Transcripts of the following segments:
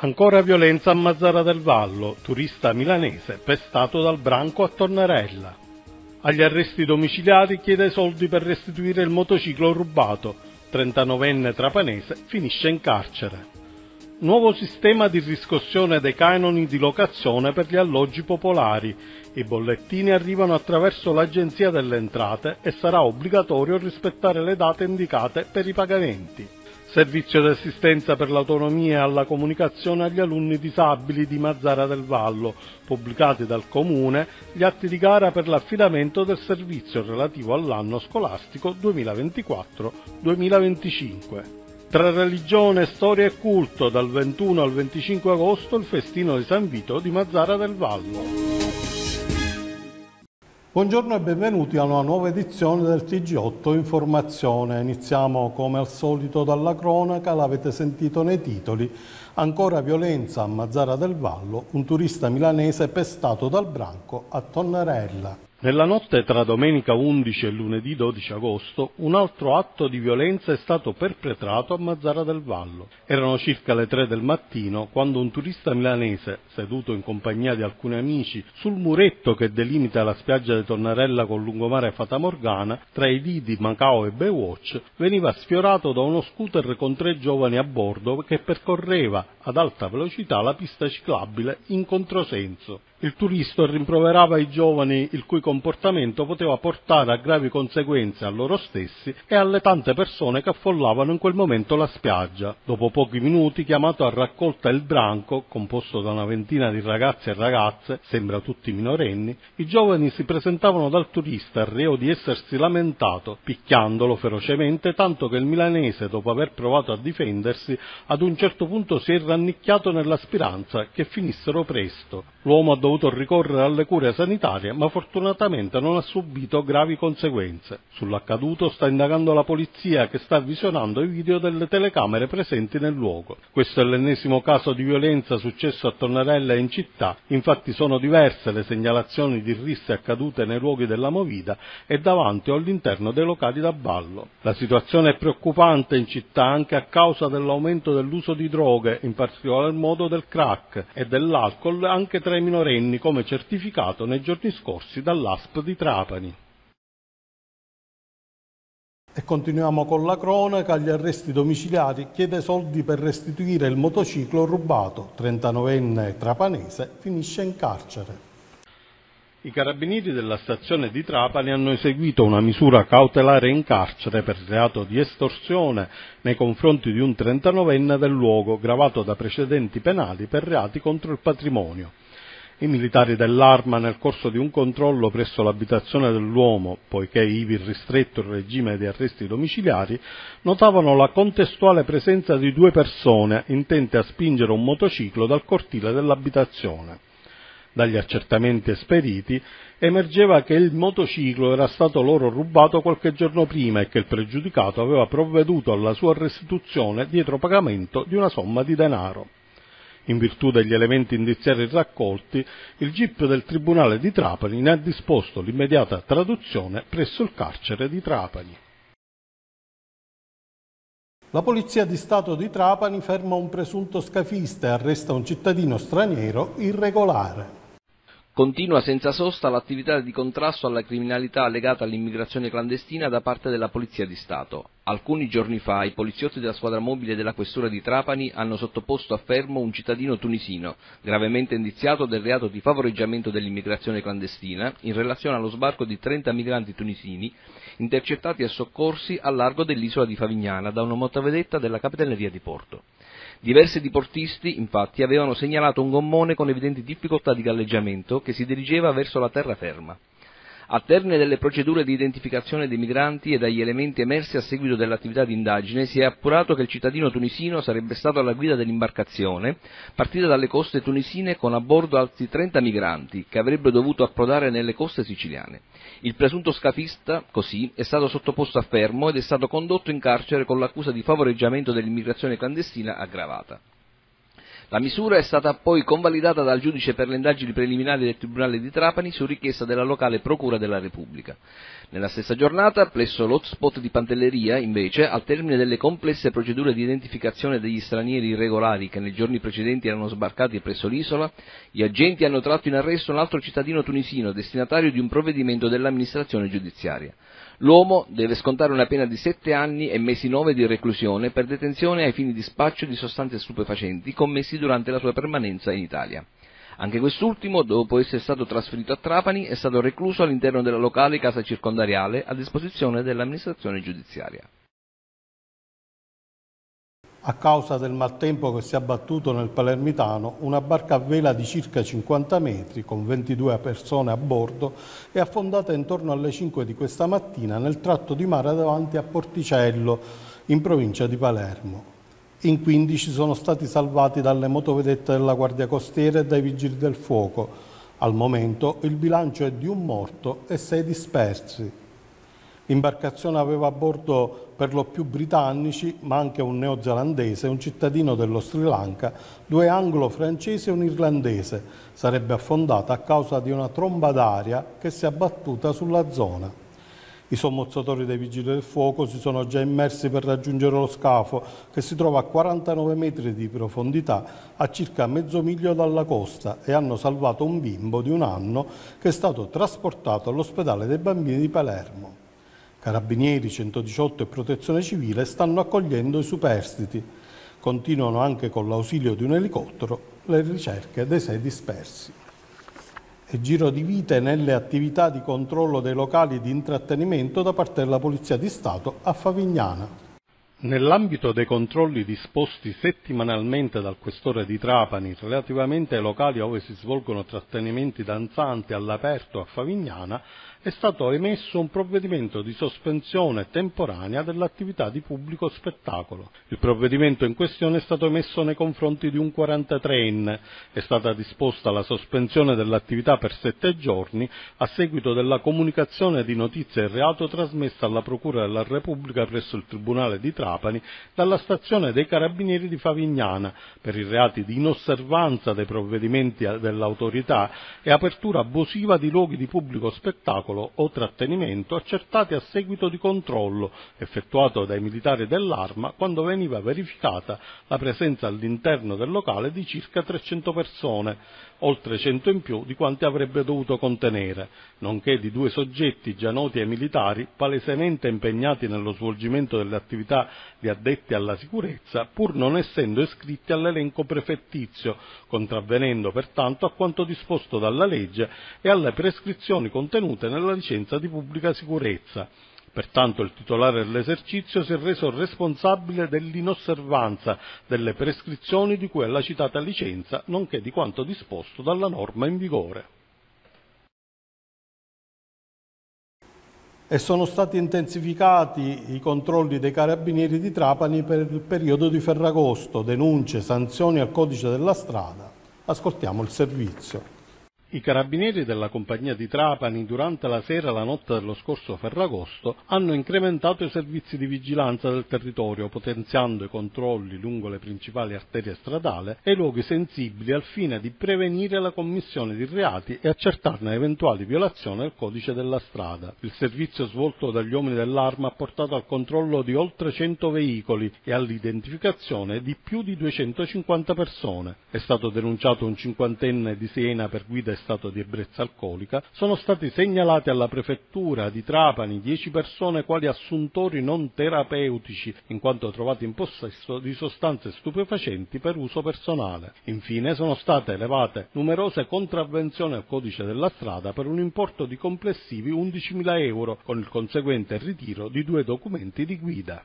Ancora violenza a Mazara del Vallo, turista milanese pestato dal branco a Tonnarella. Agli arresti domiciliari, chiede soldi per restituire il motociclo rubato, 39enne trapanese finisce in carcere. Nuovo sistema di riscossione dei canoni di locazione per gli alloggi popolari. I bollettini arrivano attraverso l'Agenzia delle Entrate e sarà obbligatorio rispettare le date indicate per i pagamenti. Servizio di assistenza per l'autonomia e alla comunicazione agli alunni disabili di Mazara del Vallo, pubblicati dal Comune gli atti di gara per l'affidamento del servizio relativo all'anno scolastico 2024-2025. Tra religione, storia e culto, dal 21 al 25 agosto il festino di San Vito di Mazara del Vallo. Buongiorno e benvenuti a una nuova edizione del TG8 Informazione. Iniziamo come al solito dalla cronaca, l'avete sentito nei titoli. Ancora violenza a Mazara del Vallo, un turista milanese pestato dal branco a Tonnarella. Nella notte tra domenica 11 e lunedì 12 agosto un altro atto di violenza è stato perpetrato a Mazara del Vallo. Erano circa le 3 del mattino quando un turista milanese, seduto in compagnia di alcuni amici sul muretto che delimita la spiaggia di Tonnarella con lungomare Fata Morgana, tra i lidi Macao e Baywatch, veniva sfiorato da uno scooter con 3 giovani a bordo che percorreva ad alta velocità la pista ciclabile in controsenso. Il turista rimproverava i giovani il cui comportamento poteva portare a gravi conseguenze a loro stessi e alle tante persone che affollavano in quel momento la spiaggia. Dopo pochi minuti, chiamato a raccolta il branco, composto da una ventina di ragazzi e ragazze, sembra tutti minorenni, i giovani si presentavano dal turista reo di essersi lamentato, picchiandolo ferocemente, tanto che il milanese, dopo aver provato a difendersi, ad un certo punto si è rannicchiato nella speranza che finissero presto. L'uomo ha dovuto ricorrere alle cure sanitarie, ma fortunatamente non ha subito gravi conseguenze. Sull'accaduto sta indagando la polizia, che sta visionando i video delle telecamere presenti nel luogo. Questo è l'ennesimo caso di violenza successo a Tonnarella e in città, infatti sono diverse le segnalazioni di risse accadute nei luoghi della movida e davanti o all'interno dei locali da ballo. La situazione è preoccupante in città anche a causa dell'aumento dell'uso di droghe, in particolar modo del crack e dell'alcol anche tra i minorenni, come certificato nei giorni scorsi dall'ASP di Trapani. E continuiamo con la cronaca. Agli arresti domiciliari, chiede soldi per restituire il motociclo rubato, 39enne trapanese finisce in carcere. I carabinieri della stazione di Trapani hanno eseguito una misura cautelare in carcere per reato di estorsione nei confronti di un 39enne del luogo, gravato da precedenti penali per reati contro il patrimonio. I militari dell'Arma, nel corso di un controllo presso l'abitazione dell'uomo, poiché ivi ristretto il regime di arresti domiciliari, notavano la contestuale presenza di 2 persone intente a spingere un motociclo dal cortile dell'abitazione. Dagli accertamenti esperiti emergeva che il motociclo era stato loro rubato qualche giorno prima e che il pregiudicato aveva provveduto alla sua restituzione dietro pagamento di una somma di denaro. In virtù degli elementi indiziari raccolti, il GIP del Tribunale di Trapani ne ha disposto l'immediata traduzione presso il carcere di Trapani. La Polizia di Stato di Trapani ferma un presunto scafista e arresta un cittadino straniero irregolare. Continua senza sosta l'attività di contrasto alla criminalità legata all'immigrazione clandestina da parte della Polizia di Stato. Alcuni giorni fa i poliziotti della squadra mobile della Questura di Trapani hanno sottoposto a fermo un cittadino tunisino, gravemente indiziato del reato di favoreggiamento dell'immigrazione clandestina in relazione allo sbarco di 30 migranti tunisini intercettati e soccorsi al largo dell'isola di Favignana da una motovedetta della Capitaneria di Porto. Diversi diportisti, infatti, avevano segnalato un gommone con evidenti difficoltà di galleggiamento che si dirigeva verso la terraferma. Al termine delle procedure di identificazione dei migranti e dagli elementi emersi a seguito dell'attività di indagine, si è appurato che il cittadino tunisino sarebbe stato alla guida dell'imbarcazione partita dalle coste tunisine con a bordo altri 30 migranti che avrebbero dovuto approdare nelle coste siciliane. Il presunto scafista, così, è stato sottoposto a fermo ed è stato condotto in carcere con l'accusa di favoreggiamento dell'immigrazione clandestina aggravata. La misura è stata poi convalidata dal giudice per le indagini preliminari del Tribunale di Trapani su richiesta della locale Procura della Repubblica. Nella stessa giornata, presso l'hotspot di Pantelleria, invece, al termine delle complesse procedure di identificazione degli stranieri irregolari che nei giorni precedenti erano sbarcati presso l'isola, gli agenti hanno tratto in arresto un altro cittadino tunisino destinatario di un provvedimento dell'amministrazione giudiziaria. L'uomo deve scontare una pena di 7 anni e mesi 9 di reclusione per detenzione ai fini di spaccio di sostanze stupefacenti commessi durante la sua permanenza in Italia. Anche quest'ultimo, dopo essere stato trasferito a Trapani, è stato recluso all'interno della locale casa circondariale a disposizione dell'amministrazione giudiziaria. A causa del maltempo che si è abbattuto nel Palermitano, una barca a vela di circa 50 metri, con 22 persone a bordo, è affondata intorno alle 5 di questa mattina nel tratto di mare davanti a Porticello, in provincia di Palermo. In 15 sono stati salvati dalle motovedette della Guardia Costiera e dai Vigili del Fuoco. Al momento il bilancio è di un morto e 6 dispersi. L'imbarcazione aveva a bordo per lo più britannici, ma anche un neozelandese, un cittadino dello Sri Lanka, 2 anglo-francesi e un irlandese. Sarebbe affondata a causa di una tromba d'aria che si è abbattuta sulla zona. I sommozzatori dei Vigili del Fuoco si sono già immersi per raggiungere lo scafo, che si trova a 49 metri di profondità, a circa mezzo miglio dalla costa, e hanno salvato un bimbo di 1 anno che è stato trasportato all'ospedale dei bambini di Palermo. Carabinieri, 118 e Protezione Civile stanno accogliendo i superstiti. Continuano anche con l'ausilio di un elicottero le ricerche dei 6 dispersi. E giro di vite nelle attività di controllo dei locali di intrattenimento da parte della Polizia di Stato a Favignana. Nell'ambito dei controlli disposti settimanalmente dal Questore di Trapani relativamente ai locali dove si svolgono trattenimenti danzanti all'aperto a Favignana, è stato emesso un provvedimento di sospensione temporanea dell'attività di pubblico spettacolo. Il provvedimento in questione è stato emesso nei confronti di un 43enne. È stata disposta la sospensione dell'attività per 7 giorni a seguito della comunicazione di notizia del reato trasmessa alla Procura della Repubblica presso il Tribunale di Trapani dalla stazione dei Carabinieri di Favignana per i reati di inosservanza dei provvedimenti dell'autorità e apertura abusiva di luoghi di pubblico spettacolo o trattenimento accertati a seguito di controllo effettuato dai militari dell'Arma quando veniva verificata la presenza all'interno del locale di circa 300 persone, oltre 100 in più di quanti avrebbe dovuto contenere, nonché di 2 soggetti già noti ai militari palesemente impegnati nello svolgimento delle attività di addetti alla sicurezza, pur non essendo iscritti all'elenco prefettizio, contravvenendo pertanto a quanto disposto dalla legge e alle prescrizioni contenute nella licenza di pubblica sicurezza. Pertanto il titolare dell'esercizio si è reso responsabile dell'inosservanza delle prescrizioni di cui alla citata licenza, nonché di quanto disposto dalla norma in vigore. E sono stati intensificati i controlli dei Carabinieri di Trapani per il periodo di Ferragosto, denunce, sanzioni al codice della strada. Ascoltiamo il servizio. I carabinieri della compagnia di Trapani durante la sera e la notte dello scorso Ferragosto hanno incrementato i servizi di vigilanza del territorio, potenziando i controlli lungo le principali arterie stradali e i luoghi sensibili al fine di prevenire la commissione di reati e accertarne eventuali violazioni al codice della strada. Il servizio svolto dagli uomini dell'Arma ha portato al controllo di oltre 100 veicoli e all'identificazione di più di 250 persone. È stato denunciato un 50enne di Siena per guida stato di ebbrezza alcolica. Sono stati segnalati alla prefettura di Trapani 10 persone quali assuntori non terapeutici, in quanto trovati in possesso di sostanze stupefacenti per uso personale. Infine sono state elevate numerose contravvenzioni al codice della strada per un importo di complessivi 11.000 euro, con il conseguente ritiro di 2 documenti di guida.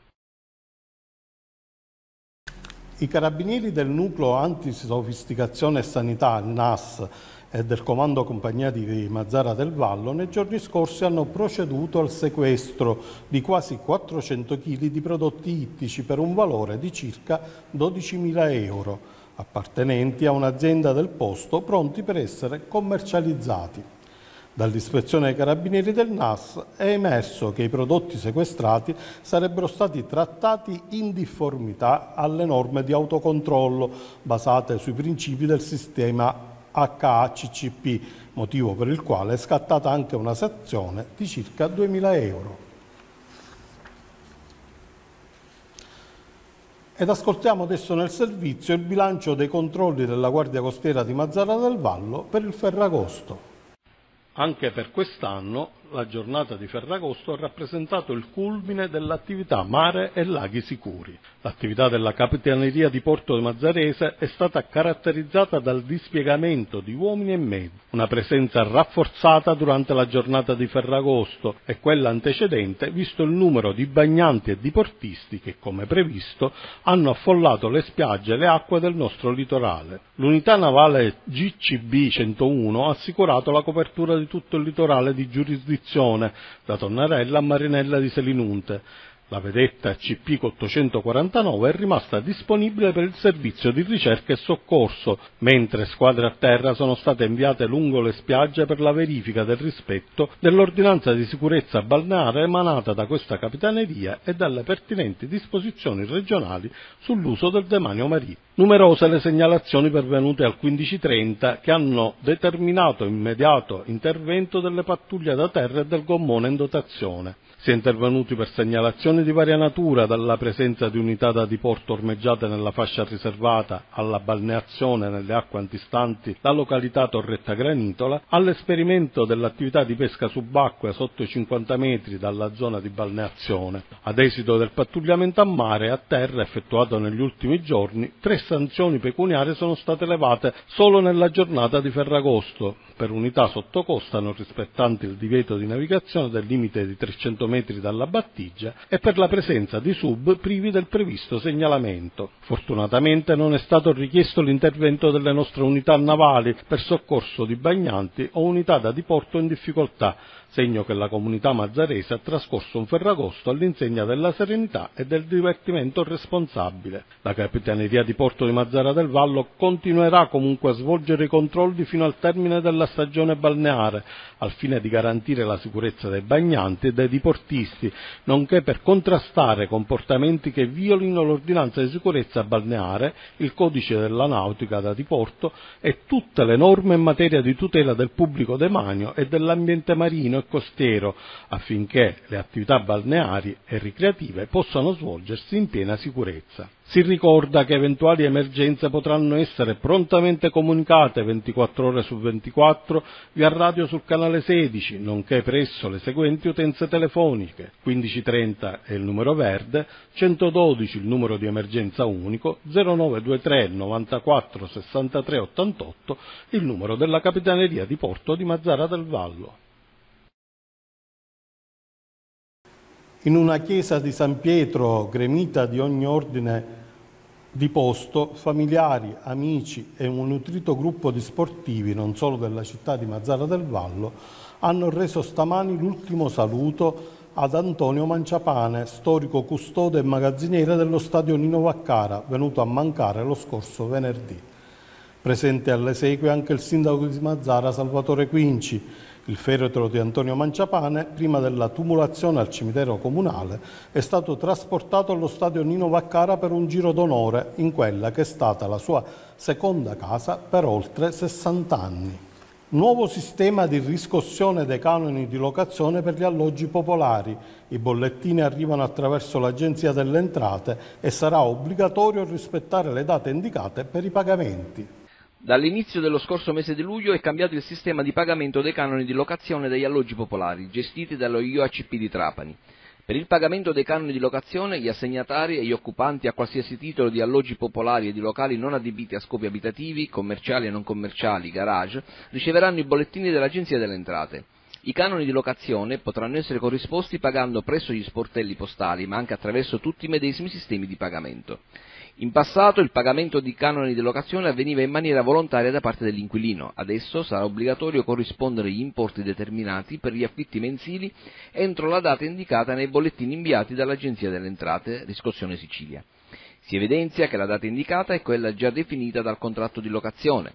I carabinieri del nucleo antisofisticazione e sanità, NAS, e del Comando Compagnia di Mazara del Vallo, nei giorni scorsi hanno proceduto al sequestro di quasi 400 kg di prodotti ittici per un valore di circa 12.000 euro, appartenenti a un'azienda del posto pronti per essere commercializzati. Dall'ispezione dei carabinieri del NAS è emerso che i prodotti sequestrati sarebbero stati trattati in difformità alle norme di autocontrollo basate sui principi del sistema HACCP, motivo per il quale è scattata anche una sanzione di circa 2.000 euro. Ed ascoltiamo adesso nel servizio il bilancio dei controlli della Guardia Costiera di Mazzara del Vallo per il Ferragosto. Anche per quest'anno la giornata di Ferragosto ha rappresentato il culmine dell'attività Mare e Laghi Sicuri. L'attività della Capitaneria di Porto Mazzarese è stata caratterizzata dal dispiegamento di uomini e mezzi, una presenza rafforzata durante la giornata di Ferragosto e quella antecedente, visto il numero di bagnanti e diportisti che, come previsto, hanno affollato le spiagge e le acque del nostro litorale. L'unità navale GCB 101 ha assicurato la copertura di tutto il litorale di giurisdizione, da Tonnarella a Marinella di Selinunte. La vedetta CP 849 è rimasta disponibile per il servizio di ricerca e soccorso, mentre squadre a terra sono state inviate lungo le spiagge per la verifica del rispetto dell'ordinanza di sicurezza balneare emanata da questa capitaneria e dalle pertinenti disposizioni regionali sull'uso del demanio marittimo. Numerose le segnalazioni pervenute al 1530 che hanno determinato immediato intervento delle pattuglie da terra e del gommone in dotazione. Si è intervenuti per segnalazioni di varia natura, dalla presenza di unità da diporto ormeggiate nella fascia riservata alla balneazione nelle acque antistanti la località Torretta Granitola, all'esperimento dell'attività di pesca subacquea sotto i 50 metri dalla zona di balneazione. Ad esito del pattugliamento a mare e a terra effettuato negli ultimi giorni, 3 sanzioni pecuniarie sono state levate solo nella giornata di Ferragosto, per unità sottocosta non rispettanti il divieto di navigazione del limite di 300 metri dalla battigia e per la presenza di sub privi del previsto segnalamento. Fortunatamente non è stato richiesto l'intervento delle nostre unità navali per soccorso di bagnanti o unità da diporto in difficoltà, segno che la comunità mazzarese ha trascorso un Ferragosto all'insegna della serenità e del divertimento responsabile. La Capitaneria di Porto di Mazzara del Vallo continuerà comunque a svolgere i controlli fino al termine della stagione balneare, al fine di garantire la sicurezza dei bagnanti e dei diportisti, nonché per contrastare comportamenti che violino l'ordinanza di sicurezza balneare, il codice della nautica da diporto e tutte le norme in materia di tutela del pubblico demanio e dell'ambiente marino e costiero, affinché le attività balneari e ricreative possano svolgersi in piena sicurezza. Si ricorda che eventuali emergenze potranno essere prontamente comunicate 24 ore su 24 via radio sul canale 16, nonché presso le seguenti utenze telefoniche: 1530 è il numero verde, 112 il numero di emergenza unico, 0923 94 63 88 il numero della Capitaneria di Porto di Mazzara del Vallo. In una chiesa di San Pietro gremita di ogni ordine di posto, familiari, amici e un nutrito gruppo di sportivi, non solo della città di Mazzara del Vallo, hanno reso stamani l'ultimo saluto ad Antonio Manciapane, storico custode e magazziniere dello stadio Nino Vaccara, venuto a mancare lo scorso venerdì. Presente alle esequie anche il sindaco di Mazzara, Salvatore Quinci. Il feretro di Antonio Manciapane, prima della tumulazione al cimitero comunale, è stato trasportato allo stadio Nino Vaccara per un giro d'onore in quella che è stata la sua seconda casa per oltre 60 anni. Nuovo sistema di riscossione dei canoni di locazione per gli alloggi popolari. I bollettini arrivano attraverso l'Agenzia delle Entrate e sarà obbligatorio rispettare le date indicate per i pagamenti. Dall'inizio dello scorso mese di luglio è cambiato il sistema di pagamento dei canoni di locazione degli alloggi popolari, gestiti dallo IOACP di Trapani. Per il pagamento dei canoni di locazione, gli assegnatari e gli occupanti a qualsiasi titolo di alloggi popolari e di locali non adibiti a scopi abitativi, commerciali e non commerciali, garage, riceveranno i bollettini dell'Agenzia delle Entrate. I canoni di locazione potranno essere corrisposti pagando presso gli sportelli postali, ma anche attraverso tutti i medesimi sistemi di pagamento. In passato il pagamento di canoni di locazione avveniva in maniera volontaria da parte dell'inquilino, adesso sarà obbligatorio corrispondere gli importi determinati per gli affitti mensili entro la data indicata nei bollettini inviati dall'Agenzia delle Entrate, Riscossione Sicilia. Si evidenzia che la data indicata è quella già definita dal contratto di locazione.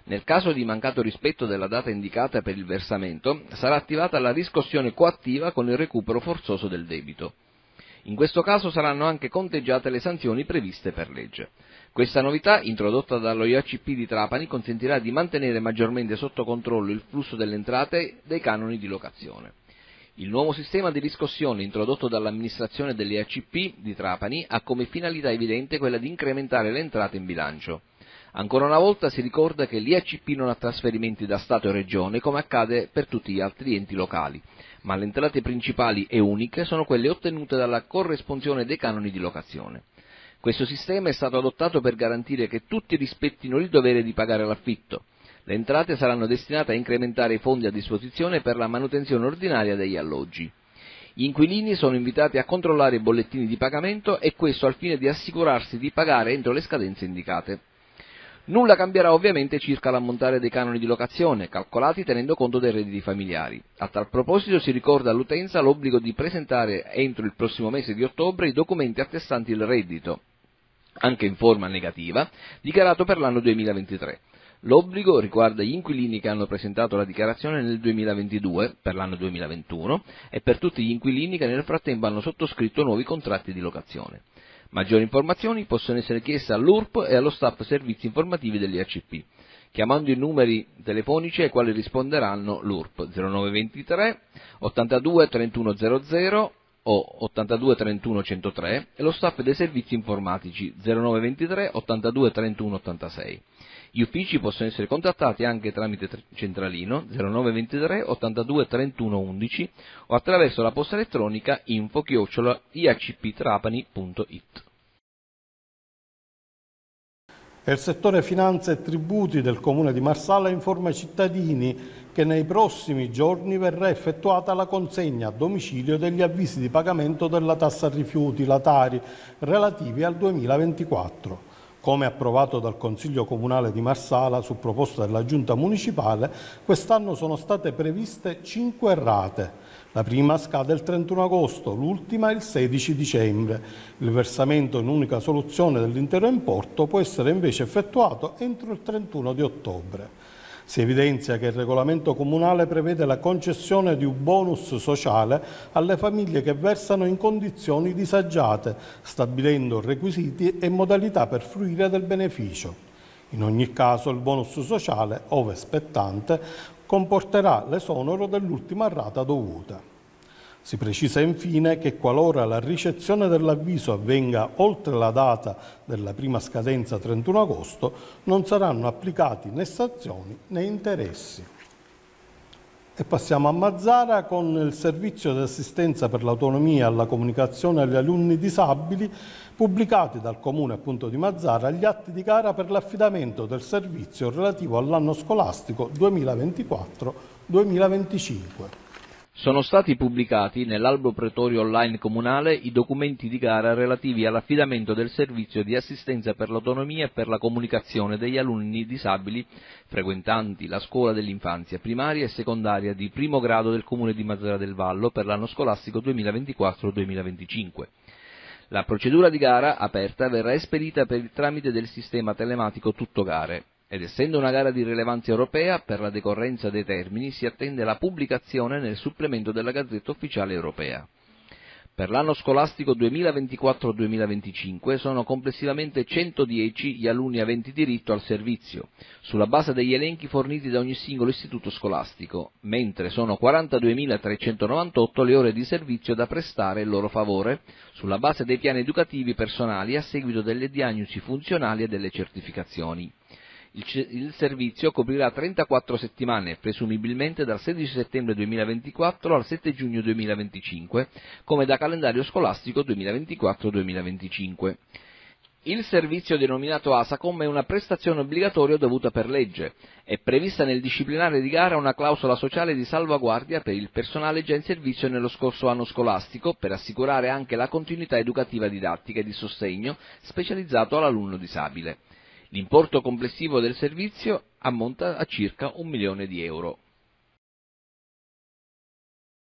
Nel caso di mancato rispetto della data indicata per il versamento, sarà attivata la riscossione coattiva con il recupero forzoso del debito. In questo caso saranno anche conteggiate le sanzioni previste per legge. Questa novità, introdotta dallo IACP di Trapani, consentirà di mantenere maggiormente sotto controllo il flusso delle entrate dei canoni di locazione. Il nuovo sistema di riscossione introdotto dall'amministrazione dell'IACP di Trapani ha come finalità evidente quella di incrementare le entrate in bilancio. Ancora una volta si ricorda che l'IACP non ha trasferimenti da Stato e Regione come accade per tutti gli altri enti locali, ma le entrate principali e uniche sono quelle ottenute dalla corresponsione dei canoni di locazione. Questo sistema è stato adottato per garantire che tutti rispettino il dovere di pagare l'affitto. Le entrate saranno destinate a incrementare i fondi a disposizione per la manutenzione ordinaria degli alloggi. Gli inquilini sono invitati a controllare i bollettini di pagamento e questo al fine di assicurarsi di pagare entro le scadenze indicate. Nulla cambierà ovviamente circa l'ammontare dei canoni di locazione, calcolati tenendo conto dei redditi familiari. A tal proposito si ricorda all'utenza l'obbligo di presentare entro il prossimo mese di ottobre i documenti attestanti il reddito, anche in forma negativa, dichiarato per l'anno 2023. L'obbligo riguarda gli inquilini che hanno presentato la dichiarazione nel 2022, per l'anno 2021, e per tutti gli inquilini che nel frattempo hanno sottoscritto nuovi contratti di locazione. Maggiori informazioni possono essere chieste all'URP e allo staff servizi informativi dell'IACP, chiamando i numeri telefonici ai quali risponderanno l'URP 0923 82 3100 o 82 31 103 e lo staff dei servizi informatici 0923 82 31 86. Gli uffici possono essere contattati anche tramite centralino 0923 82 31 11 o attraverso la posta elettronica info@iacptrapani.it. Il settore finanze e tributi del Comune di Marsala informa i cittadini che nei prossimi giorni verrà effettuata la consegna a domicilio degli avvisi di pagamento della tassa rifiuti, la Tari, relativi al 2024. Come approvato dal Consiglio Comunale di Marsala su proposta della Giunta Municipale, quest'anno sono state previste 5 rate. La prima scade il 31 agosto, l'ultima il 16 dicembre. Il versamento in unica soluzione dell'intero importo può essere invece effettuato entro il 31 di ottobre. Si evidenzia che il regolamento comunale prevede la concessione di un bonus sociale alle famiglie che versano in condizioni disagiate, stabilendo requisiti e modalità per fruire del beneficio. In ogni caso il bonus sociale, ove spettante, comporterà l'esonero dell'ultima rata dovuta. Si precisa infine che qualora la ricezione dell'avviso avvenga oltre la data della prima scadenza 31 agosto, non saranno applicati né sanzioni né interessi. E passiamo a Mazara con il servizio di assistenza per l'autonomia e alla comunicazione agli alunni disabili, pubblicati dal Comune appunto di Mazara gli atti di gara per l'affidamento del servizio relativo all'anno scolastico 2024-2025. Sono stati pubblicati nell'albo pretorio online comunale i documenti di gara relativi all'affidamento del servizio di assistenza per l'autonomia e per la comunicazione degli alunni disabili frequentanti la scuola dell'infanzia primaria e secondaria di primo grado del Comune di Mazara del Vallo per l'anno scolastico 2024-2025. La procedura di gara aperta verrà esperita per il tramite del sistema telematico Tuttogare. Ed essendo una gara di rilevanza europea, per la decorrenza dei termini si attende la pubblicazione nel supplemento della Gazzetta Ufficiale Europea. Per l'anno scolastico 2024-2025 sono complessivamente 110 gli alunni aventi diritto al servizio, sulla base degli elenchi forniti da ogni singolo istituto scolastico, mentre sono 42.398 le ore di servizio da prestare in loro favore, sulla base dei piani educativi personali a seguito delle diagnosi funzionali e delle certificazioni. Il servizio coprirà 34 settimane, presumibilmente dal 16 settembre 2024 al 7 giugno 2025, come da calendario scolastico 2024-2025. Il servizio denominato ASACOM è una prestazione obbligatoria dovuta per legge. È prevista nel disciplinare di gara una clausola sociale di salvaguardia per il personale già in servizio nello scorso anno scolastico per assicurare anche la continuità educativa didattica e di sostegno specializzato all'alunno disabile. L'importo complessivo del servizio ammonta a circa 1 milione di euro.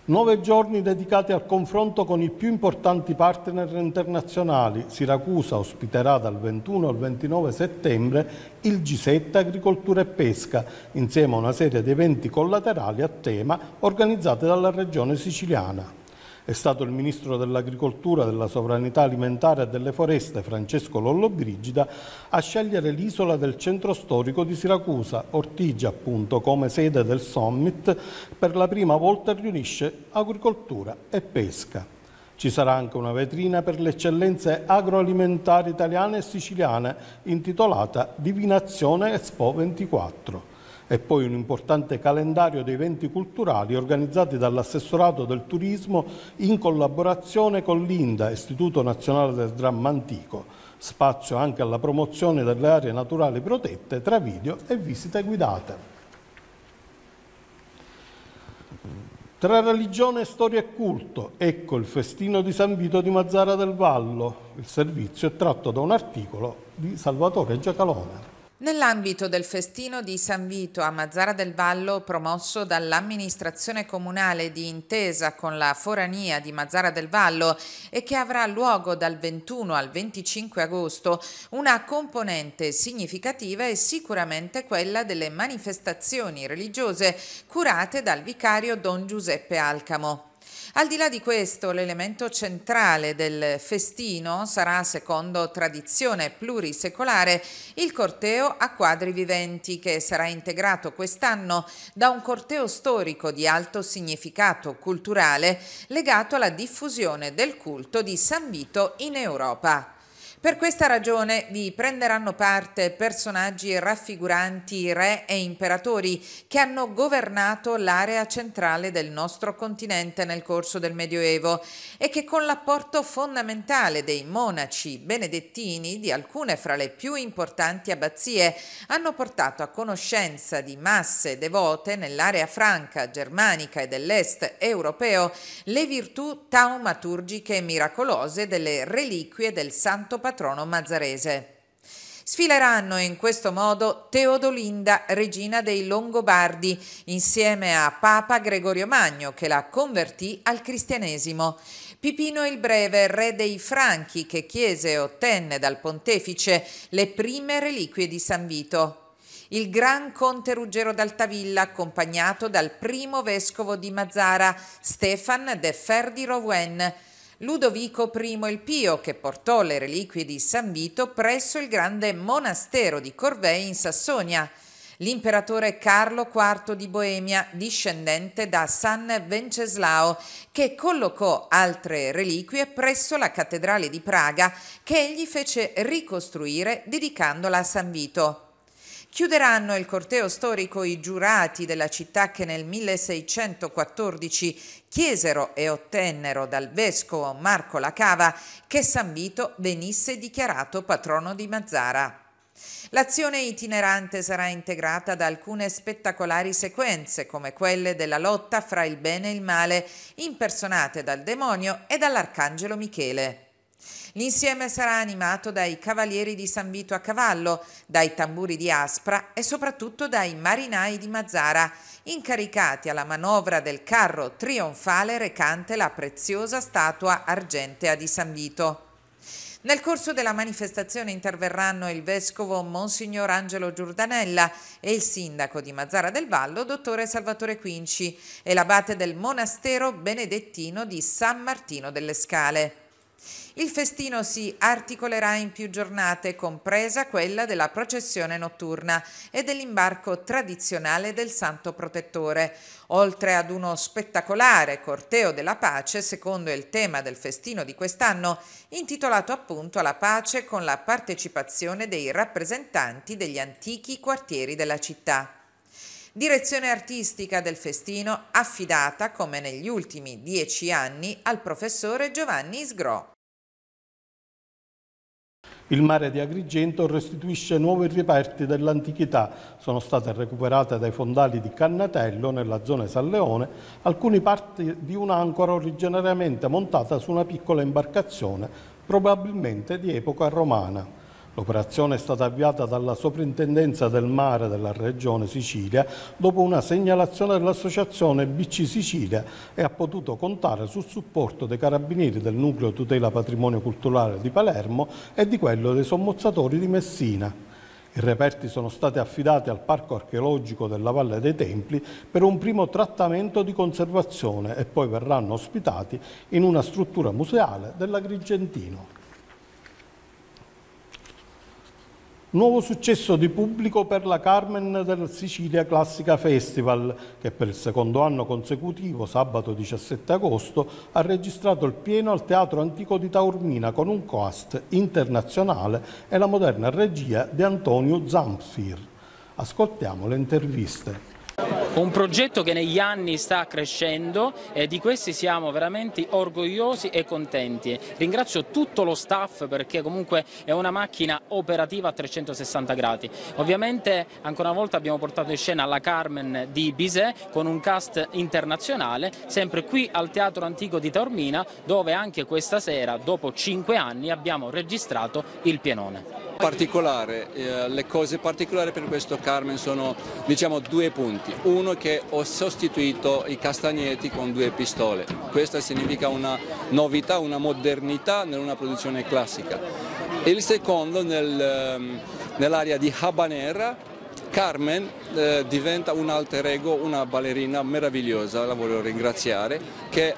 9 giorni dedicati al confronto con i più importanti partner internazionali. Siracusa ospiterà dal 21 al 29 settembre il G7 Agricoltura e Pesca, insieme a una serie di eventi collaterali a tema organizzati dalla Regione Siciliana. È stato il Ministro dell'Agricoltura, della Sovranità Alimentare e delle Foreste, Francesco Lollobrigida, a scegliere l'isola del centro storico di Siracusa. Ortigia, appunto, come sede del Summit, per la prima volta riunisce agricoltura e pesca. Ci sarà anche una vetrina per le eccellenze agroalimentari italiane e siciliane, intitolata Divinazione Expo 24. E poi un importante calendario di eventi culturali organizzati dall'Assessorato del Turismo in collaborazione con l'INDA, Istituto Nazionale del Dramma Antico. Spazio anche alla promozione delle aree naturali protette tra video e visite guidate. Tra religione, storia e culto, ecco il festino di San Vito di Mazara del Vallo. Il servizio è tratto da un articolo di Salvatore Giacalone. Nell'ambito del festino di San Vito a Mazara del Vallo, promosso dall'amministrazione comunale di intesa con la forania di Mazara del Vallo e che avrà luogo dal 21 al 25 agosto, una componente significativa è sicuramente quella delle manifestazioni religiose curate dal vicario Don Giuseppe Alcamo. Al di là di questo, l'elemento centrale del festino sarà, secondo tradizione plurisecolare, il corteo a quadri viventi, che sarà integrato quest'anno da un corteo storico di alto significato culturale legato alla diffusione del culto di San Vito in Europa. Per questa ragione vi prenderanno parte personaggi raffiguranti re e imperatori che hanno governato l'area centrale del nostro continente nel corso del Medioevo e che, con l'apporto fondamentale dei monaci benedettini di alcune fra le più importanti abbazie, hanno portato a conoscenza di masse devote nell'area franca, germanica e dell'est europeo le virtù taumaturgiche e miracolose delle reliquie del santo patrono mazzarese. Sfileranno in questo modo Teodolinda, regina dei Longobardi, insieme a Papa Gregorio Magno, che la convertì al cristianesimo, Pipino il Breve, re dei Franchi, che chiese e ottenne dal pontefice le prime reliquie di San Vito, il gran conte Ruggero d'Altavilla, accompagnato dal primo vescovo di Mazara, Stefan de Ferdi Rowen, Ludovico I il Pio, che portò le reliquie di San Vito presso il grande monastero di Corvei in Sassonia, l'imperatore Carlo IV di Boemia, discendente da San Venceslao, che collocò altre reliquie presso la cattedrale di Praga, che egli fece ricostruire dedicandola a San Vito. Chiuderanno il corteo storico i giurati della città che nel 1614 chiesero e ottennero dal vescovo Marco Lacava che San Vito venisse dichiarato patrono di Mazara. L'azione itinerante sarà integrata da alcune spettacolari sequenze, come quelle della lotta fra il bene e il male, impersonate dal demonio e dall'arcangelo Michele. L'insieme sarà animato dai cavalieri di San Vito a cavallo, dai tamburi di Aspra e soprattutto dai marinai di Mazara, incaricati alla manovra del carro trionfale recante la preziosa statua argentea di San Vito. Nel corso della manifestazione interverranno il vescovo Monsignor Angelo Giordanella e il sindaco di Mazara del Vallo, dottore Salvatore Quinci, e l'abate del monastero benedettino di San Martino delle Scale. Il festino si articolerà in più giornate, compresa quella della processione notturna e dell'imbarco tradizionale del Santo Protettore, oltre ad uno spettacolare corteo della pace, secondo il tema del festino di quest'anno, intitolato appunto alla pace, con la partecipazione dei rappresentanti degli antichi quartieri della città. Direzione artistica del festino affidata, come negli ultimi 10 anni, al professore Giovanni Isgrò. Il mare di Agrigento restituisce nuovi reperti dell'antichità. Sono state recuperate dai fondali di Cannatello, nella zona San Leone, alcune parti di un'ancora originariamente montata su una piccola imbarcazione, probabilmente di epoca romana. L'operazione è stata avviata dalla Soprintendenza del Mare della Regione Sicilia dopo una segnalazione dell'Associazione BC Sicilia e ha potuto contare sul supporto dei Carabinieri del Nucleo Tutela Patrimonio Culturale di Palermo e di quello dei sommozzatori di Messina. I reperti sono stati affidati al Parco Archeologico della Valle dei Templi per un primo trattamento di conservazione e poi verranno ospitati in una struttura museale dell'Agrigentino. Nuovo successo di pubblico per la Carmen del Sicilia Classica Festival, che per il secondo anno consecutivo, sabato 17 agosto, ha registrato il pieno al Teatro Antico di Taormina con un cast internazionale e la moderna regia di Antonio Zamfir. Ascoltiamo le interviste. Un progetto che negli anni sta crescendo e di questi siamo veramente orgogliosi e contenti. Ringrazio tutto lo staff perché comunque è una macchina operativa a 360 gradi. Ovviamente ancora una volta abbiamo portato in scena la Carmen di Bizet con un cast internazionale, sempre qui al Teatro Antico di Taormina, dove anche questa sera, dopo 5 anni, abbiamo registrato il pienone. Le cose particolari per questo Carmen sono, diciamo, 2 punti. Uno, che ho sostituito i castagnetti con 2 pistole. Questa significa una novità, una modernità nella produzione classica. E il secondo, nell'area di Habanera, Carmen diventa un alter ego, una ballerina meravigliosa, la voglio ringraziare, che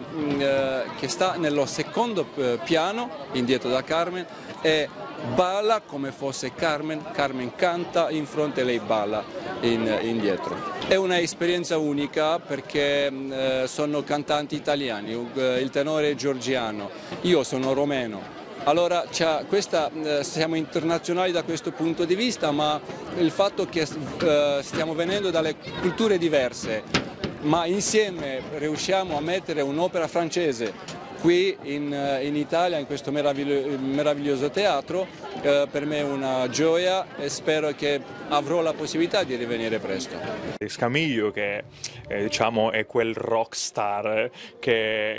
sta nello secondo piano, indietro da Carmen, e balla come fosse Carmen, Carmen canta in fronte e lei balla indietro. È un'esperienza unica perché sono cantanti italiani, il tenore è georgiano, io sono romeno. Allora siamo internazionali da questo punto di vista, ma il fatto che stiamo venendo dalle culture diverse, ma insieme riusciamo a mettere un'opera francese qui in Italia, in questo meraviglioso teatro, per me è una gioia e spero che avrò la possibilità di rivenire presto. Scamillo, che diciamo, è quel rock star che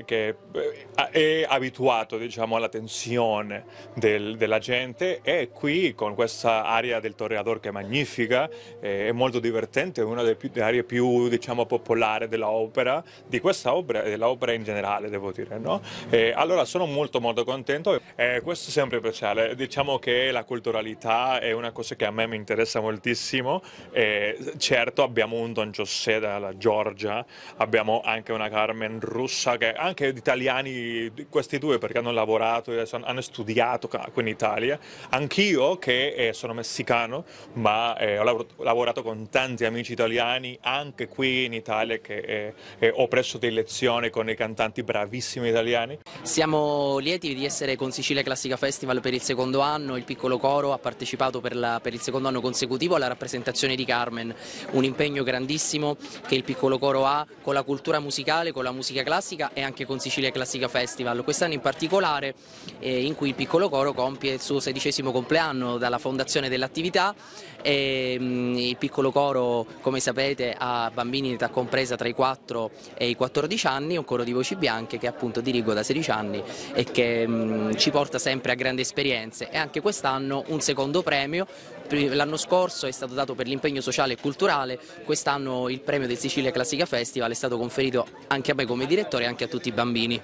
è abituato, diciamo, alla tensione della gente, e qui con questa aria del Toreador che è magnifica, è molto divertente, è una delle aree più, diciamo, popolari dell'opera, di questa opera e dell'opera in generale, devo dire, no? Allora sono molto contento, questo è sempre speciale. Diciamo che la culturalità è una cosa che a me mi interessa moltissimo. Certo, abbiamo un Don José dalla Georgia, abbiamo anche una Carmen russa, che anche gli italiani, questi due, perché hanno lavorato e hanno studiato qui in Italia. Anch'io, che sono messicano, ma ho lavorato con tanti amici italiani anche qui in Italia, che ho preso delle lezioni con i cantanti bravissimi italiani. Siamo lieti di essere con Sicilia Classica Festival per il secondo anno. Il piccolo coro ha partecipato per il secondo anno consecutivo alla rappresentazione di Carmen, un impegno grandissimo che il piccolo coro ha con la cultura musicale, con la musica classica e anche con Sicilia Classica Festival. Quest'anno in particolare, in cui il piccolo coro compie il suo 16° compleanno dalla fondazione dell'attività. Il piccolo coro, come sapete, ha bambini in età compresa tra i 4 e i 14 anni, un coro di voci bianche che appunto dirigo da 16 anni e che ci porta sempre a grandi esperienze, e anche quest'anno un secondo premio. L'anno scorso è stato dato per l'impegno sociale e culturale, quest'anno il premio del Sicilia Classica Festival è stato conferito anche a me come direttore e anche a tutti i bambini.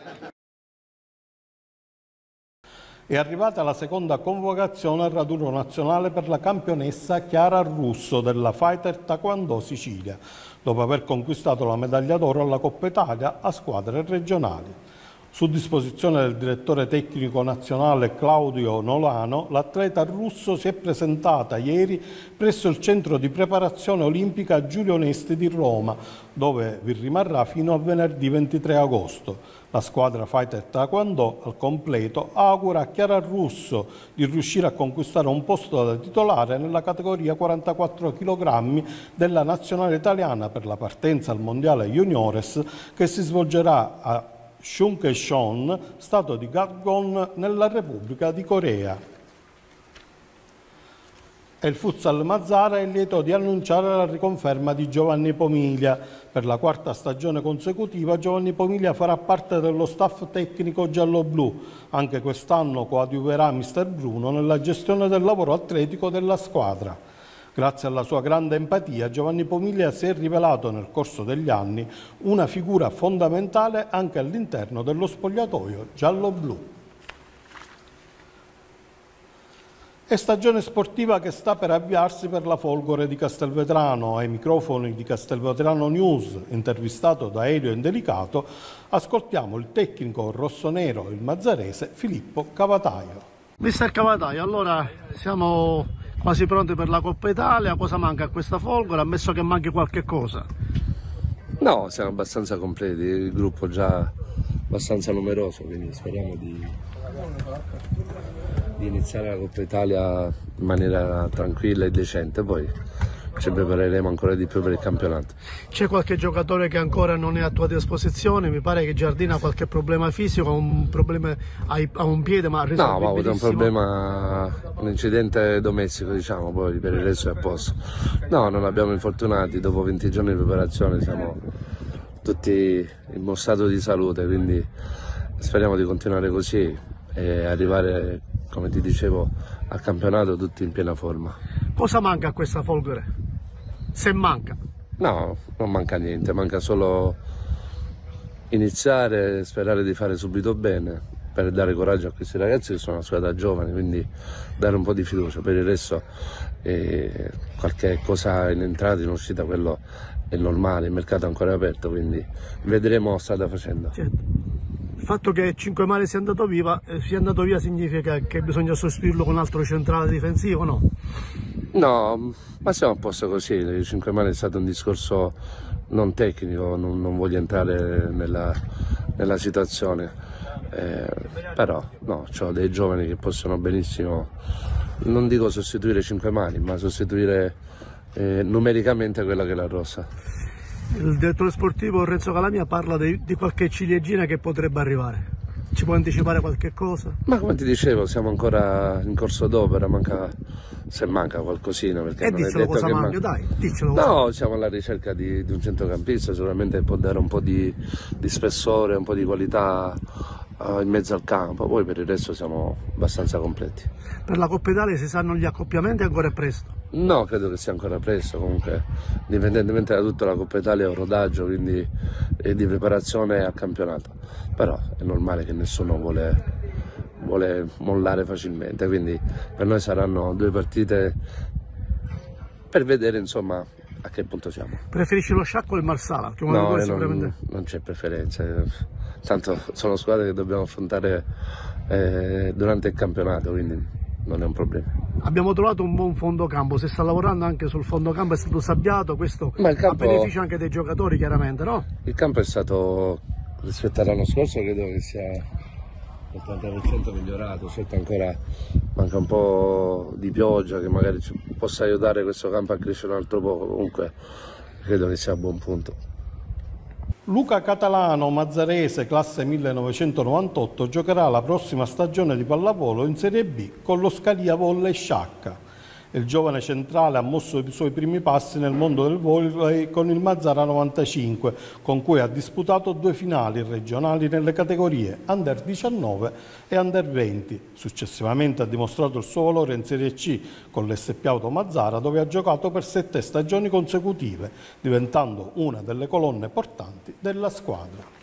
È arrivata la seconda convocazione al raduno nazionale per la campionessa Chiara Russo della Fighter Taekwondo Sicilia, dopo aver conquistato la medaglia d'oro alla Coppa Italia a squadre regionali. Su disposizione del direttore tecnico nazionale Claudio Nolano, l'atleta russo si è presentata ieri presso il centro di preparazione olimpica Giulio Onesti di Roma, dove vi rimarrà fino a venerdì 23 agosto. La squadra Fighter Taekwondo al completo augura a Chiara Russo di riuscire a conquistare un posto da titolare nella categoria 44 kg della nazionale italiana per la partenza al Mondiale Juniores, che si svolgerà a Chungcheon, stato di Gangwon, nella Repubblica di Corea. E il Futsal Mazzara è lieto di annunciare la riconferma di Giovanni Pomiglia. Per la quarta stagione consecutiva Giovanni Pomiglia farà parte dello staff tecnico giallo-blu. Anche quest'anno coadiuverà mister Bruno nella gestione del lavoro atletico della squadra. Grazie alla sua grande empatia, Giovanni Pomiglia si è rivelato nel corso degli anni una figura fondamentale anche all'interno dello spogliatoio giallo-blu. È stagione sportiva che sta per avviarsi per la Folgore di Castelvetrano. Ai microfoni di Castelvetrano News, intervistato da Elio Indelicato, ascoltiamo il tecnico rossonero, il mazzarese Filippo Cavataio. Mister Cavataio, allora siamo quasi pronti per la Coppa Italia. Cosa manca a questa Folgore, ammesso che manchi qualche cosa? No, siamo abbastanza completi, il gruppo già abbastanza numeroso, quindi speriamo di iniziare la Coppa Italia in maniera tranquilla e decente, poi ci prepareremo ancora di più per il campionato. C'è qualche giocatore che ancora non è a tua disposizione? Mi pare che Giardino ha qualche problema fisico, ha un piede, ma no, ha avuto un problema, un incidente domestico, diciamo, poi per il resto è a posto. No, non abbiamo infortunati, dopo 20 giorni di preparazione siamo tutti in buon stato di salute, quindi speriamo di continuare così e arrivare, come ti dicevo, al campionato tutti in piena forma. Cosa manca a questa Folgore? Se manca? No, non manca niente, manca solo iniziare e sperare di fare subito bene per dare coraggio a questi ragazzi che sono una squadra giovane, quindi dare un po' di fiducia. Per il resto qualche cosa in entrata, in uscita, quello è normale, il mercato è ancora aperto, quindi vedremo strada facendo. Certo. Il fatto che Cinquemare sia andato via significa che bisogna sostituirlo con un altro centrale difensivo, no? No, ma siamo a posto così. Il Cinquemare è stato un discorso non tecnico, non voglio entrare nella situazione, però no, ho dei giovani che possono benissimo, non dico sostituire Cinquemare, ma sostituire numericamente quella che è la rossa. Il direttore sportivo Renzo Calamia parla di qualche ciliegina che potrebbe arrivare. Ci può anticipare qualche cosa? Ma come ti dicevo, siamo ancora in corso d'opera, se manca qualcosina. Perché non diccelo è detto cosa che manca, dai, diccelo. No, siamo alla ricerca di un centrocampista, sicuramente può dare un po' di spessore, un po' di qualità in mezzo al campo, poi per il resto siamo abbastanza completi. Per la Coppa Italia si sanno gli accoppiamenti, ancora è presto? No, credo che sia ancora presto, comunque indipendentemente da tutto la Coppa Italia è un rodaggio, quindi è di preparazione al campionato, però è normale che nessuno vuole mollare facilmente, quindi per noi saranno 2 partite per vedere insomma a che punto siamo. Preferisci lo Sciacca o il Marsala? No, non c'è preferenza, tanto sono squadre che dobbiamo affrontare durante il campionato, quindi non è un problema. Abbiamo trovato un buon fondocampo, si sta lavorando anche sul fondocampo, è stato sabbiato, questo a beneficio anche dei giocatori chiaramente, no? Il campo è stato, rispetto all'anno scorso, credo che sia l'80% migliorato, certo ancora manca un po' di pioggia che magari ci possa aiutare questo campo a crescere un altro po', comunque credo che sia a buon punto. Luca Catalano, mazzarese, classe 1998, giocherà la prossima stagione di pallavolo in Serie B con lo Scalia Volley Sciacca. Il giovane centrale ha mosso i suoi primi passi nel mondo del volley con il Mazzara 95, con cui ha disputato 2 finali regionali nelle categorie Under 19 e Under 20. Successivamente ha dimostrato il suo valore in Serie C con l'SP Auto Mazzara, dove ha giocato per 7 stagioni consecutive, diventando una delle colonne portanti della squadra.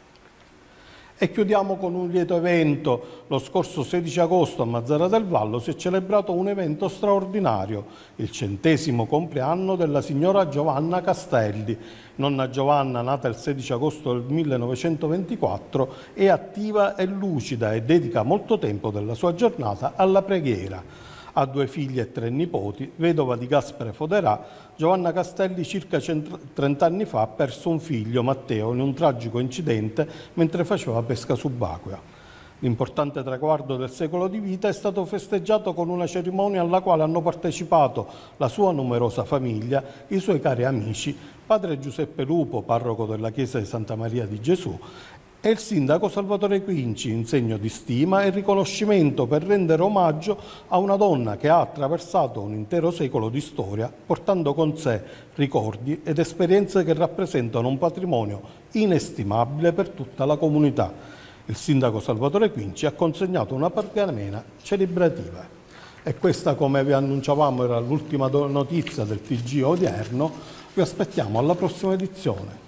E chiudiamo con un lieto evento. Lo scorso 16 agosto a Mazzara del Vallo si è celebrato un evento straordinario, il 100° compleanno della signora Giovanna Castelli. Nonna Giovanna, nata il 16 agosto del 1924, è attiva e lucida e dedica molto tempo della sua giornata alla preghiera. Ha 2 figli e 3 nipoti, vedova di Gaspare Foderà. Giovanna Castelli circa 30 anni fa ha perso un figlio, Matteo, in un tragico incidente mentre faceva pesca subacquea. L'importante traguardo del secolo di vita è stato festeggiato con una cerimonia alla quale hanno partecipato la sua numerosa famiglia, i suoi cari amici, padre Giuseppe Lupo, parroco della chiesa di Santa Maria di Gesù, e il sindaco Salvatore Quinci in segno di stima e riconoscimento per rendere omaggio a una donna che ha attraversato un intero secolo di storia, portando con sé ricordi ed esperienze che rappresentano un patrimonio inestimabile per tutta la comunità. Il sindaco Salvatore Quinci ha consegnato una pergamena celebrativa. E questa, come vi annunciavamo, era l'ultima notizia del TG odierno. Vi aspettiamo alla prossima edizione.